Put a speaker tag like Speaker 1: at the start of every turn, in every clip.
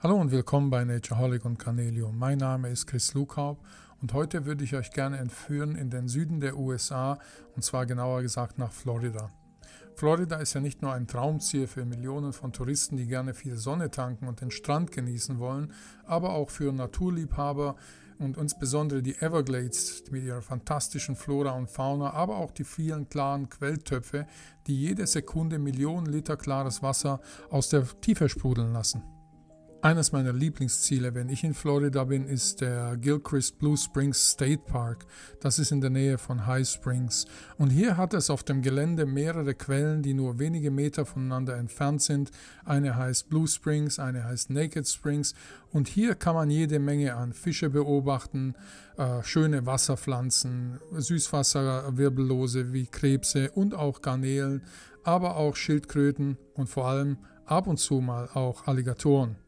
Speaker 1: Hallo und willkommen bei Natureholic und Carnelian. Mein Name ist Chris Lukaub und heute würde ich euch gerne entführen in den Süden der USA und zwar genauer gesagt nach Florida. Florida ist ja nicht nur ein Traumziel für Millionen von Touristen, die gerne viel Sonne tanken und den Strand genießen wollen, aber auch für Naturliebhaber und insbesondere die Everglades mit ihrer fantastischen Flora und Fauna, aber auch die vielen klaren Quelltöpfe, die jede Sekunde Millionen Liter klares Wasser aus der Tiefe sprudeln lassen. Eines meiner Lieblingsziele, wenn ich in Florida bin, ist der Gilchrist Blue Springs State Park. Das ist in der Nähe von High Springs. Und hier hat es auf dem Gelände mehrere Quellen, die nur wenige Meter voneinander entfernt sind. Eine heißt Blue Springs, eine heißt Naked Springs. Und hier kann man jede Menge an Fische beobachten, schöne Wasserpflanzen, Süßwasserwirbellose wie Krebse und auch Garnelen, aber auch Schildkröten und vor allem ab und zu mal auch Alligatoren.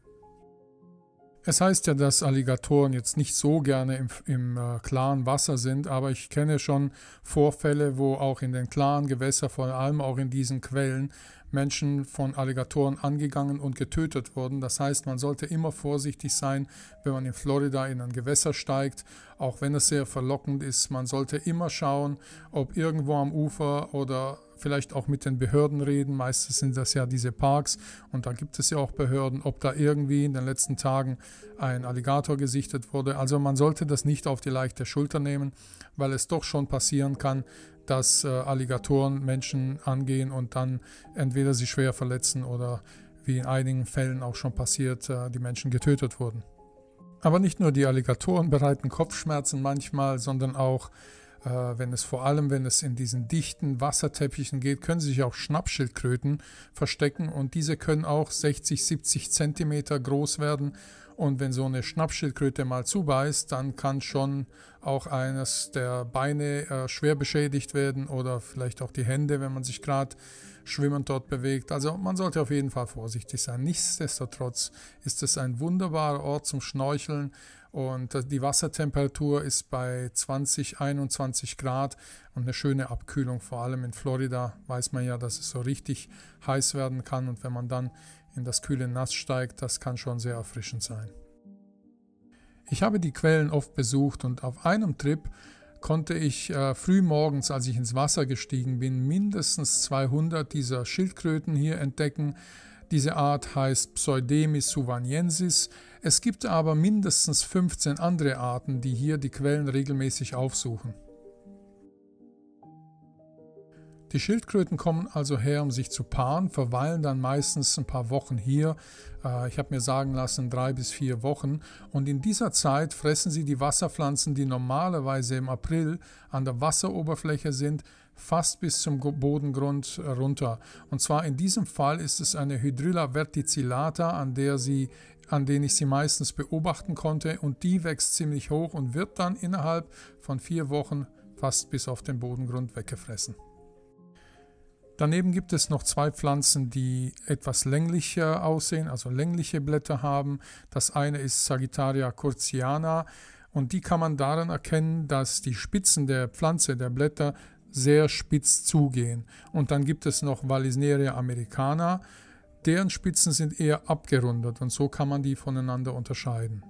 Speaker 1: Es heißt ja, dass Alligatoren jetzt nicht so gerne im klaren Wasser sind, aber ich kenne schon Vorfälle, wo auch in den klaren Gewässern, vor allem auch in diesen Quellen, Menschen von Alligatoren angegangen und getötet wurden. Das heißt, man sollte immer vorsichtig sein, wenn man in Florida in ein Gewässer steigt, auch wenn es sehr verlockend ist. Man sollte immer schauen, ob irgendwo am Ufer oder vielleicht auch mit den Behörden reden. Meistens sind das ja diese Parks und da gibt es ja auch Behörden, ob da irgendwie in den letzten Tagen ein Alligator gesichtet wurde. Also man sollte das nicht auf die leichte Schulter nehmen, weil es doch schon passieren kann, dass Alligatoren Menschen angehen und dann entweder sie schwer verletzen oder wie in einigen Fällen auch schon passiert, die Menschen getötet wurden. Aber nicht nur die Alligatoren bereiten Kopfschmerzen manchmal, sondern auch wenn es in diesen dichten Wasserteppichen geht, können sich auch Schnappschildkröten verstecken und diese können auch 60, 70 Zentimeter groß werden und wenn so eine Schnappschildkröte mal zubeißt, dann kann schon auch eines der Beine schwer beschädigt werden oder vielleicht auch die Hände, wenn man sich gerade schwimmend dort bewegt. Also man sollte auf jeden Fall vorsichtig sein. Nichtsdestotrotz ist es ein wunderbarer Ort zum Schnorcheln und die Wassertemperatur ist bei 20, 21 Grad und eine schöne Abkühlung. Vor allem in Florida weiß man ja, dass es so richtig heiß werden kann und wenn man dann in das kühle Nass steigt, das kann schon sehr erfrischend sein. Ich habe die Quellen oft besucht und auf einem Trip konnte ich früh morgens, als ich ins Wasser gestiegen bin, mindestens 200 dieser Schildkröten hier entdecken. Diese Art heißt Pseudemis suvanensis. Es gibt aber mindestens 15 andere Arten, die hier die Quellen regelmäßig aufsuchen. Die Schildkröten kommen also her, um sich zu paaren, verweilen dann meistens ein paar Wochen hier. Ich habe mir sagen lassen, 3 bis 4 Wochen. Und in dieser Zeit fressen sie die Wasserpflanzen, die normalerweise im April an der Wasseroberfläche sind, fast bis zum Bodengrund runter. Und zwar in diesem Fall ist es eine Hydrilla verticillata, an denen ich sie meistens beobachten konnte. Und die wächst ziemlich hoch und wird dann innerhalb von 4 Wochen fast bis auf den Bodengrund weggefressen. Daneben gibt es noch 2 Pflanzen, die etwas länglicher aussehen, also längliche Blätter haben. Das eine ist Sagittaria curziana und die kann man daran erkennen, dass die Spitzen der Pflanze, der Blätter, sehr spitz zugehen. Und dann gibt es noch Vallisneria americana, deren Spitzen sind eher abgerundet und so kann man die voneinander unterscheiden.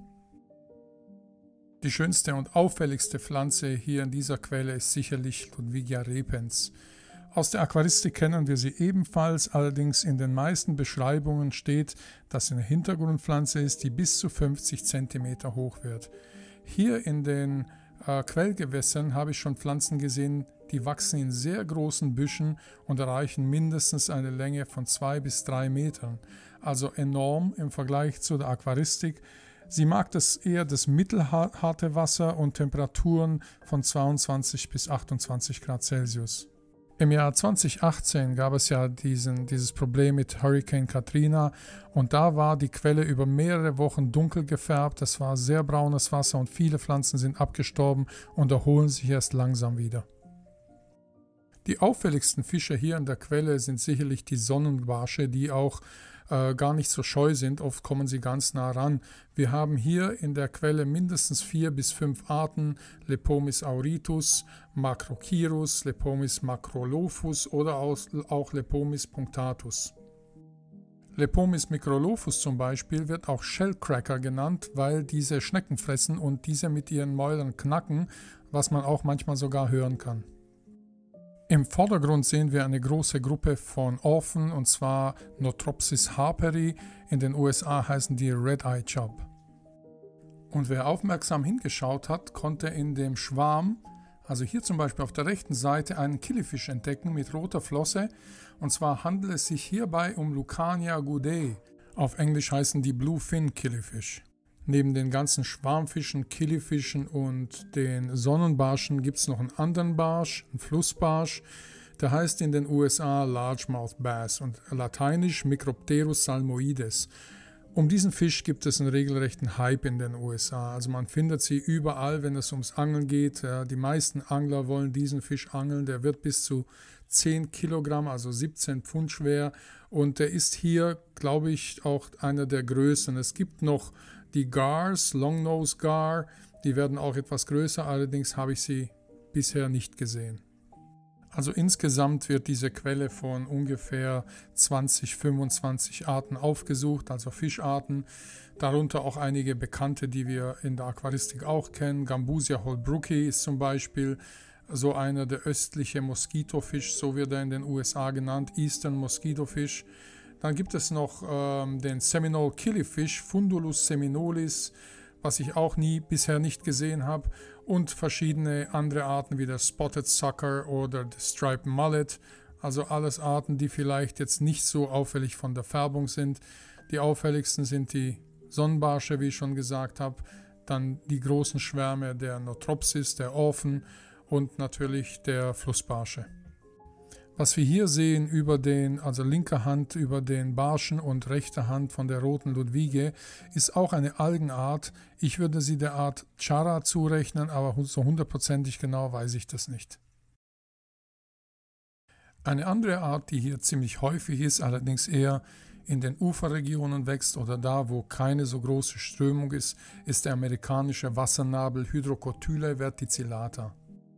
Speaker 1: Die schönste und auffälligste Pflanze hier in dieser Quelle ist sicherlich Ludwigia repens. Aus der Aquaristik kennen wir sie ebenfalls, allerdings in den meisten Beschreibungen steht, dass sie eine Hintergrundpflanze ist, die bis zu 50 cm hoch wird. Hier in den Quellgewässern habe ich schon Pflanzen gesehen, die wachsen in sehr großen Büschen und erreichen mindestens eine Länge von 2 bis 3 Metern. Also enorm im Vergleich zu der Aquaristik. Sie mag eher das mittelharte Wasser und Temperaturen von 22 bis 28 Grad Celsius. Im Jahr 2018 gab es ja dieses Problem mit Hurricane Katrina und da war die Quelle über mehrere Wochen dunkel gefärbt, das war sehr braunes Wasser und viele Pflanzen sind abgestorben und erholen sich erst langsam wieder. Die auffälligsten Fische hier in der Quelle sind sicherlich die Sonnenbarsche, die auch gar nicht so scheu sind, oft kommen sie ganz nah ran. Wir haben hier in der Quelle mindestens 4 bis 5 Arten, Lepomis auritus, Macrochirus, Lepomis macrolophus oder auch Lepomis punctatus. Lepomis microlophus zum Beispiel wird auch Shellcracker genannt, weil diese Schnecken fressen und diese mit ihren Mäulern knacken, was man auch manchmal sogar hören kann. Im Vordergrund sehen wir eine große Gruppe von Orphen, und zwar Notropsis harperi. In den USA heißen die Red-Eye Chub. Und wer aufmerksam hingeschaut hat, konnte in dem Schwarm, also hier zum Beispiel auf der rechten Seite, einen Killifisch entdecken mit roter Flosse. Und zwar handelt es sich hierbei um Lucania goodei. Auf Englisch heißen die Bluefin Killifish. Neben den ganzen Schwarmfischen, Killifischen und den Sonnenbarschen gibt es noch einen anderen Barsch, einen Flussbarsch. Der heißt in den USA Largemouth Bass und lateinisch Micropterus salmoides. Um diesen Fisch gibt es einen regelrechten Hype in den USA. Also man findet sie überall, wenn es ums Angeln geht. Die meisten Angler wollen diesen Fisch angeln. Der wird bis zu 10 Kilogramm, also 17 Pfund schwer. Und der ist hier, glaube ich, auch einer der größten. Es gibt noch die Gars, Longnose Gar, die werden auch etwas größer, allerdings habe ich sie bisher nicht gesehen. Also insgesamt wird diese Quelle von ungefähr 20-25 Arten aufgesucht, also Fischarten, darunter auch einige bekannte, die wir in der Aquaristik auch kennen. Gambusia holbrooki ist zum Beispiel so einer, der östliche Moskitofisch, so wird er in den USA genannt, Eastern Mosquito Fish. Dann gibt es noch den Seminole Killifish, Fundulus seminolis, was ich auch bisher nicht gesehen habe, und verschiedene andere Arten wie der Spotted Sucker oder der Striped Mullet, also alles Arten, die vielleicht jetzt nicht so auffällig von der Färbung sind. Die auffälligsten sind die Sonnenbarsche, wie ich schon gesagt habe, dann die großen Schwärme der Notropsis, der Orphen und natürlich der Flussbarsche. Was wir hier sehen also linke Hand über den Barschen und rechte Hand von der roten Ludwige, ist auch eine Algenart. Ich würde sie der Art Chara zurechnen, aber so hundertprozentig genau weiß ich das nicht. Eine andere Art, die hier ziemlich häufig ist, allerdings eher in den Uferregionen wächst oder da, wo keine so große Strömung ist, ist der amerikanische Wassernabel Hydrocotyle verticillata.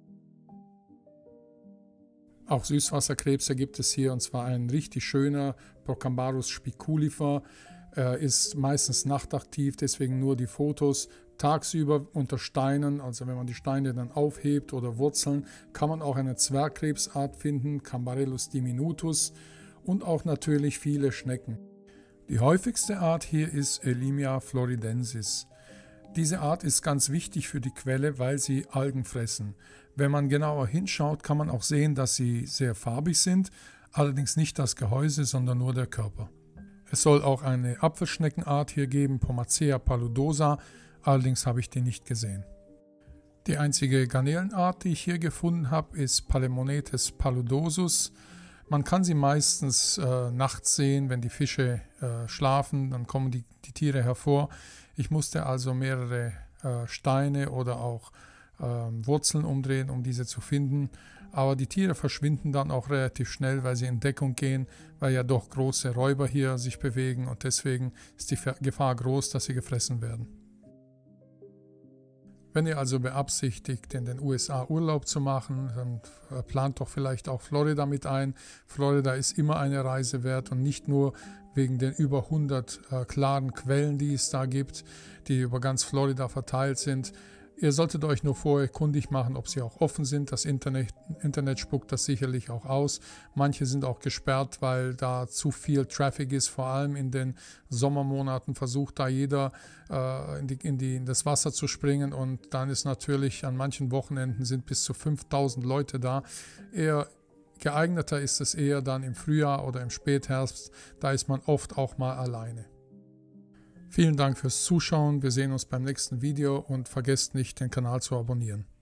Speaker 1: Auch Süßwasserkrebse gibt es hier, und zwar ein richtig schöner Procambarus spiculifer. Ist meistens nachtaktiv, deswegen nur die Fotos. Tagsüber unter Steinen, also wenn man die Steine dann aufhebt oder Wurzeln, kann man auch eine Zwergkrebsart finden, Cambarellus diminutus, und auch natürlich viele Schnecken. Die häufigste Art hier ist Elimia floridensis. Diese Art ist ganz wichtig für die Quelle, weil sie Algen fressen. Wenn man genauer hinschaut, kann man auch sehen, dass sie sehr farbig sind, allerdings nicht das Gehäuse, sondern nur der Körper. Es soll auch eine Apfelschneckenart hier geben, Pomacea paludosa, allerdings habe ich die nicht gesehen. Die einzige Garnelenart, die ich hier gefunden habe, ist Palemonetes paludosus. Man kann sie meistens nachts sehen, wenn die Fische schlafen, dann kommen die Tiere hervor. Ich musste also mehrere Steine oder auch Wurzeln umdrehen, um diese zu finden. Aber die Tiere verschwinden dann auch relativ schnell, weil sie in Deckung gehen, weil ja doch große Räuber hier sich bewegen, und deswegen ist die Gefahr groß, dass sie gefressen werden. Wenn ihr also beabsichtigt, in den USA Urlaub zu machen, dann plant doch vielleicht auch Florida mit ein. Florida ist immer eine Reise wert, und nicht nur wegen den über 100 klaren Quellen, die es da gibt, die über ganz Florida verteilt sind. Ihr solltet euch nur vorher kundig machen, ob sie auch offen sind. Das Internet spuckt das sicherlich auch aus. Manche sind auch gesperrt, weil da zu viel Traffic ist. Vor allem in den Sommermonaten versucht da jeder in das Wasser zu springen. Und dann ist natürlich an manchen Wochenenden sind bis zu 5000 Leute da. Eher geeigneter ist es eher dann im Frühjahr oder im Spätherbst. Da ist man oft auch mal alleine. Vielen Dank fürs Zuschauen, wir sehen uns beim nächsten Video und vergesst nicht, den Kanal zu abonnieren.